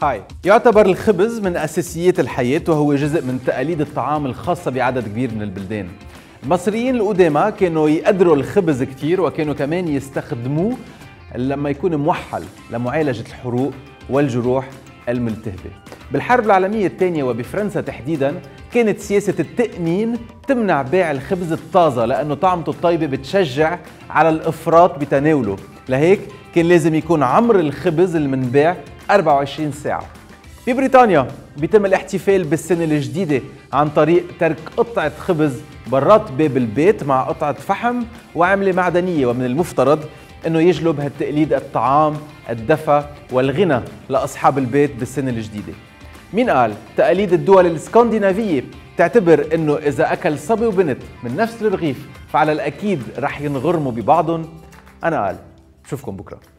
هاي يعتبر الخبز من أساسيات الحياة وهو جزء من تقاليد الطعام الخاصة بعدد كبير من البلدان. المصريين القدامى كانوا يقدروا الخبز كتير وكانوا كمان يستخدموه لما يكون موحل لمعالجة الحروق والجروح الملتهبة. بالحرب العالمية الثانية وبفرنسا تحديداً كانت سياسة التأمين تمنع بيع الخبز الطازة لأنه طعمته الطيبة بتشجع على الإفراط بتناوله، لهيك كان لازم يكون عمر الخبز المنباع 24 ساعة. ببريطانيا بيتم الاحتفال بالسنة الجديدة عن طريق ترك قطعة خبز برات باب البيت مع قطعة فحم وعملة معدنية، ومن المفترض أنه يجلب هالتقليد الطعام، الدفى والغنى لأصحاب البيت بالسنة الجديدة. مين قال؟ تقاليد الدول الاسكندنافية تعتبر أنه إذا أكل صبي وبنت من نفس الرغيف فعلى الأكيد رح ينغرموا ببعضهم. أنا قال، بشوفكم بكرة.